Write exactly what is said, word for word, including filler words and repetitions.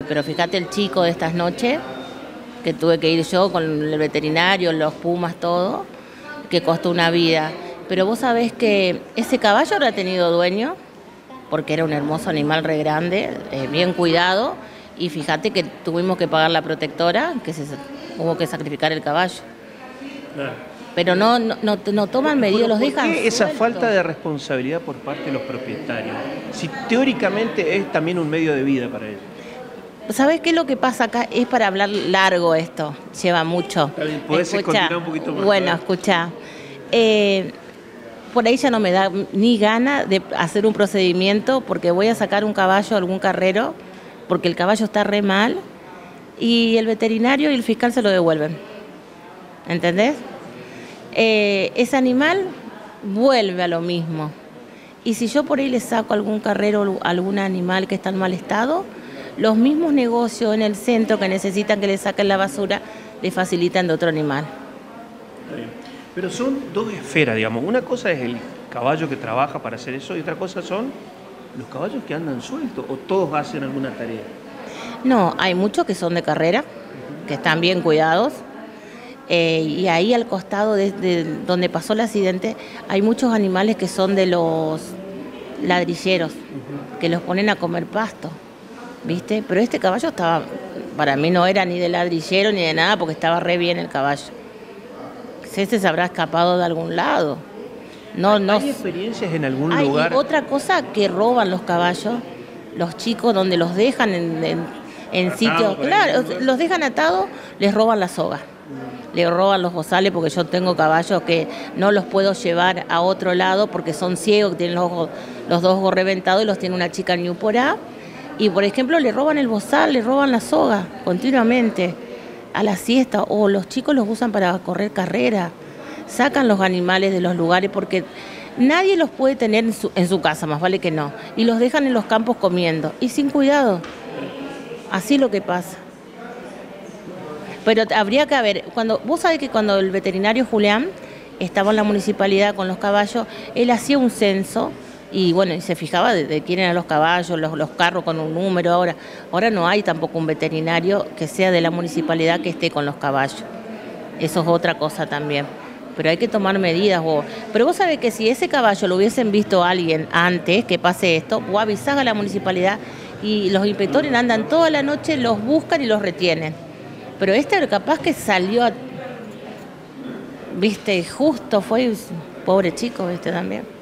pero fíjate el chico de estas noches, que tuve que ir yo con el veterinario, los pumas, todo, que costó una vida. Pero vos sabés que ese caballo habrá tenido dueño, porque era un hermoso animal re grande, eh, bien cuidado, y fíjate que tuvimos que pagar la protectora, que se hubo que sacrificar el caballo. Claro. Pero no, no, no, no toman medidas, los dejan. ¿Por qué esa sueltos? falta de responsabilidad por parte de los propietarios? Si teóricamente es también un medio de vida para ellos. ¿Sabés qué es lo que pasa acá? Es para hablar largo esto, lleva mucho. ¿Podés continuar un poquito más? Bueno, escucha. Eh, por ahí ya no me da ni gana de hacer un procedimiento porque voy a sacar un caballo a algún carrero, porque el caballo está re mal, y el veterinario y el fiscal se lo devuelven. ¿Entendés? Eh, ese animal vuelve a lo mismo. Y si yo por ahí le saco a algún carrero algún animal que está en mal estado, los mismos negocios en el centro que necesitan que le saquen la basura, le facilitan de otro animal. Pero son dos esferas, digamos. Una cosa es el caballo que trabaja para hacer eso y otra cosa son los caballos que andan sueltos o todos hacen alguna tarea. No, hay muchos que son de carrera, que están bien cuidados. Eh, y ahí al costado de, de donde pasó el accidente hay muchos animales que son de los ladrilleros, uh-huh. que los ponen a comer pasto, ¿viste? Pero este caballo estaba, para mí no era ni de ladrillero ni de nada porque estaba re bien el caballo. Este se habrá escapado de algún lado. No, ¿Hay, no. ¿Hay experiencias en algún hay, lugar? Y otra cosa que roban los caballos, los chicos donde los dejan en, en, en sitios, claro, los dejan atados, les roban la soga. Le roban los bozales porque yo tengo caballos que no los puedo llevar a otro lado porque son ciegos, que tienen los, ojos, los dos ojos reventados y los tiene una chica New por A. Y por ejemplo le roban el bozal, le roban la soga continuamente a la siesta, o los chicos los usan para correr carrera. Sacan los animales de los lugares porque nadie los puede tener en su, en su casa, más vale que no. Y los dejan en los campos comiendo y sin cuidado. Así es lo que pasa. Pero habría que haber, cuando vos sabés que cuando el veterinario Julián estaba en la municipalidad con los caballos, él hacía un censo y bueno, y se fijaba de, de quién eran los caballos, los, los carros con un número. Ahora, ahora no hay tampoco un veterinario que sea de la municipalidad que esté con los caballos. Eso es otra cosa también. Pero hay que tomar medidas. Vos. Pero vos sabés que si ese caballo lo hubiesen visto a alguien antes que pase esto, o avisás a la municipalidad y los inspectores andan toda la noche, los buscan y los retienen. Pero este capaz que salió, a, viste, justo fue, pobre chico, viste, también.